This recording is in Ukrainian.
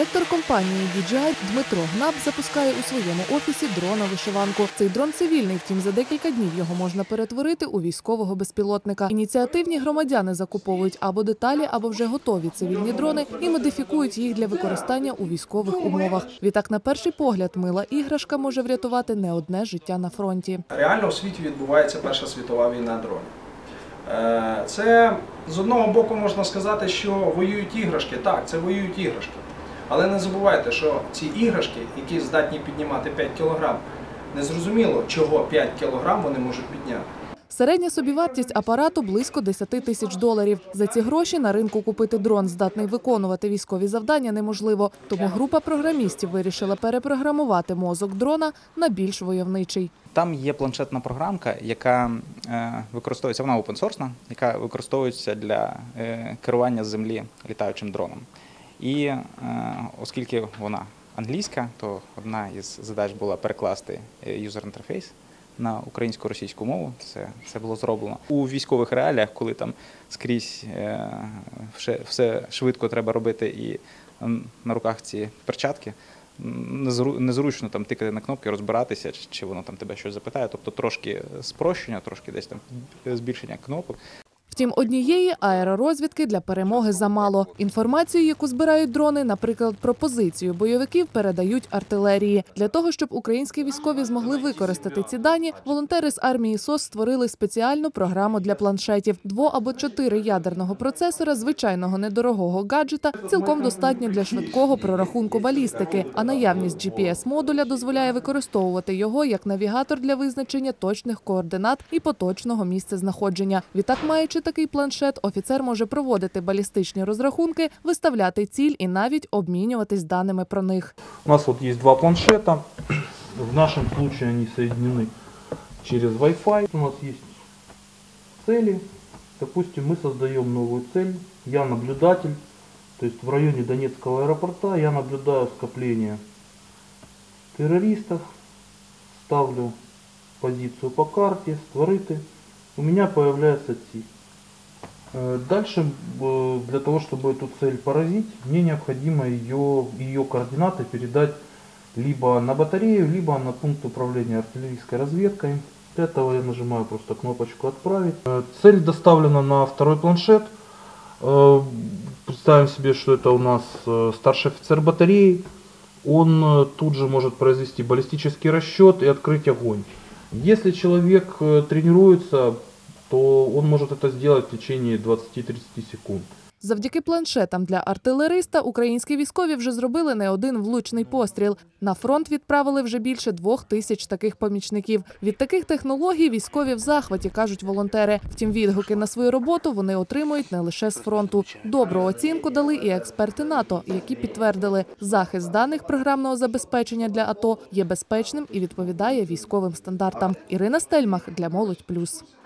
Директор компанії DJI Дмитро Гнап запускає у своєму офісі дрона-вишиванку. Цей дрон цивільний, втім за декілька днів його можна перетворити у військового безпілотника. Ініціативні громадяни закуповують або деталі, або вже готові цивільні дрони і модифікують їх для використання у військових умовах. Відтак, на перший погляд, мила іграшка може врятувати не одне життя на фронті. Реально у світі відбувається Перша світова війна дронів. Це, з одного боку, можна сказати, що воюють іграшки. Так, це воюють іграшки. Але не забувайте, що ці іграшки, які здатні піднімати 5 кг, незрозуміло, чого 5 кг вони можуть підняти. Середня собівартість апарату – близько 10 тисяч доларів. За ці гроші на ринку купити дрон, здатний виконувати військові завдання, неможливо. Тому група програмістів вирішила перепрограмувати мозок дрона на більш войовничий. Там є планшетна програмка, яка використовується, вона опенсорсна, яка використовується для керування з землі літаючим дроном. І оскільки вона англійська, то одна із задач була перекласти юзер-інтерфейс на українсько-російську мову. Це було зроблено. У військових реаліях, коли там скрізь все швидко треба робити і на руках ці перчатки, незручно там тикати на кнопки, розбиратися, чи воно там тебе щось запитає. Тобто трошки спрощення, трошки десь там збільшення кнопок. Втім, однієї аеророзвідки для перемоги замало. Інформацію, яку збирають дрони, наприклад, про позицію бойовиків, передають артилерії. Для того, щоб українські військові змогли використати ці дані, волонтери з армії СОС створили спеціальну програму для планшетів. 2 або 4 ядерного процесора звичайного недорогого гаджета цілком достатньо для швидкого прорахунку балістики, а наявність GPS-модуля дозволяє використовувати його як навігатор для визначення точних координат і поточного місцезнаходження. Відтак, маючи такий планшет, офіцер може проводити балістичні розрахунки, виставляти ціль і навіть обмінюватись даними про них. У нас вот есть 2 планшета. В нашем случае они соединены через Wi-Fi. У нас есть цели. Допустим, мы создаем новую цель. Я наблюдатель. То есть в районе Донецкого аэропорта я наблюдаю скопление террористов. Ставлю позицию по карте, створити. У меня появляется цель. Дальше, для того, чтобы эту цель поразить, мне необходимо ее координаты передать либо на батарею, либо на пункт управления артиллерийской разведкой. Для этого я нажимаю просто кнопочку «Отправить». Цель доставлена на второй планшет. Представим себе, что это у нас старший офицер батареи. Он тут же может произвести баллистический расчет и открыть огонь. Если человек тренируется, то он может это сделать в течение 20-30 секунд. Завдяки планшетам для артилериста українські військові вже зробили не один влучний постріл. На фронт відправили вже більше 2000 таких помічників. Від таких технологій військові в захваті, кажуть волонтери. Втім, відгуки на свою роботу вони отримують не лише з фронту. Добру оцінку дали і експерти НАТО, які підтвердили, захист даних програмного забезпечення для АТО є безпечним і відповідає військовим стандартам. Ірина Стельмах для Молодь Плюс.